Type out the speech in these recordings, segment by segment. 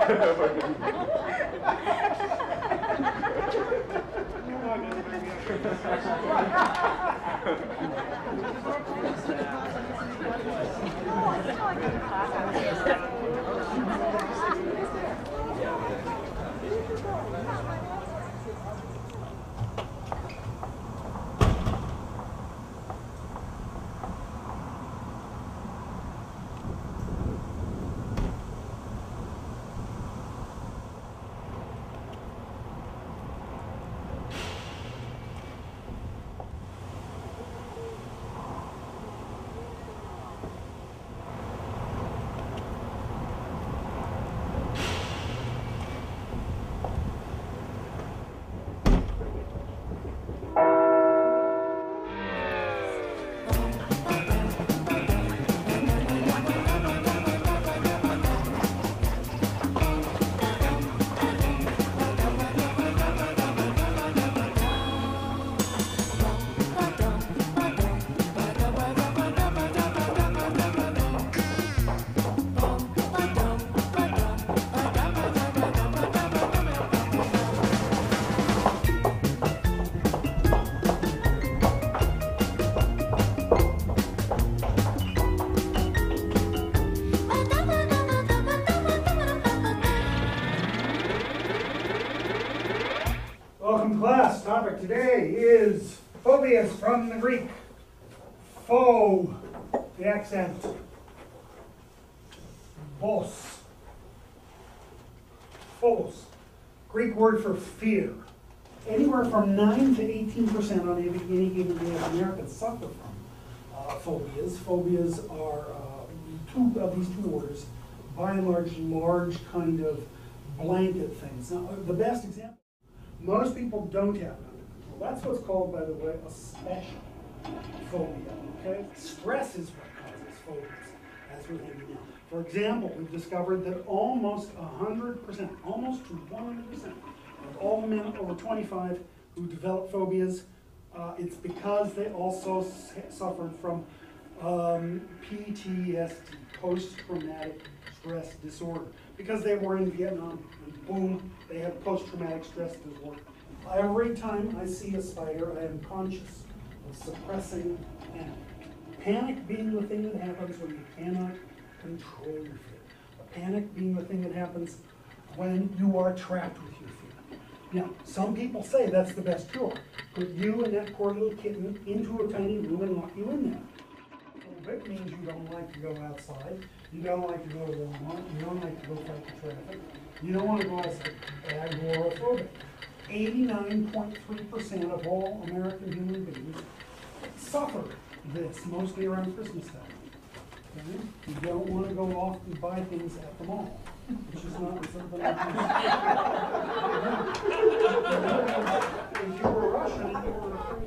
Welcome class. Topic today is phobias from the Greek. Pho, the accent. Bos. Phobos. Greek word for fear. Anywhere from 9 to 18% on any given day of Americans suffer from phobias. Phobias are two of these two orders, by and large kind of blanket things. Now, the best example, most people don't have it under control. That's what's called, by the way, a special phobia. Okay? Stress is what causes phobias, as we're thinking now. For example, we've discovered that almost 100%, almost to 100% of all the men over 25 who develop phobias, it's because they also suffered from PTSD, post-traumatic stress disorder, because they were in Vietnam, and boom, they have post-traumatic stress disorder. Every time I see a spider, I am conscious of suppressing panic. Panic being the thing that happens when you cannot control your fear. Panic being the thing that happens when you are trapped with your fear. Now, some people say that's the best cure. Put you and that poor little kitten into a tiny room and lock you in there. It means you don't like to go outside, you don't like to go to Walmart, you don't like to go fight the traffic, you don't want to go outside, agoraphobic. 89.3% of all American human beings suffer this, mostly around Christmas time. Okay? You don't want to go off and buy things at the mall, which is not something if you were Russian, you were afraid.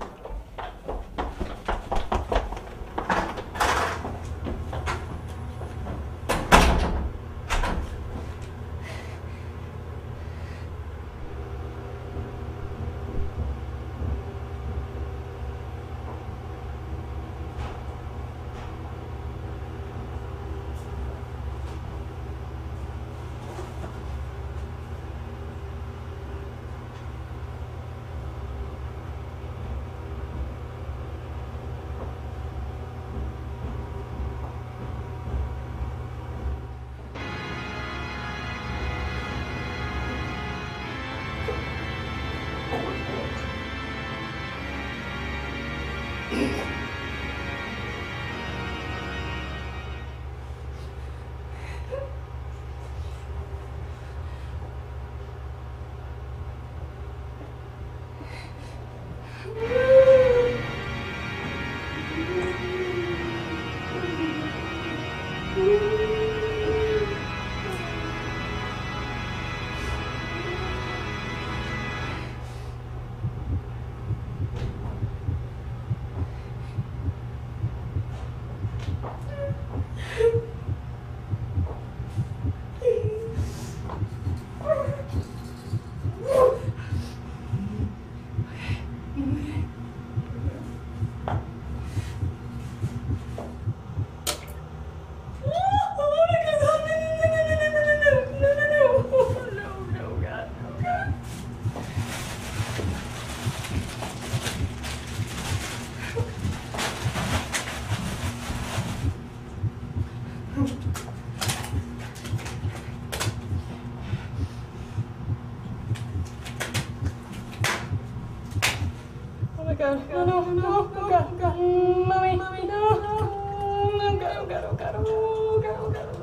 Oh God, oh no, no, oh God, mommy, no, oh God, oh God, oh God, oh God, oh God.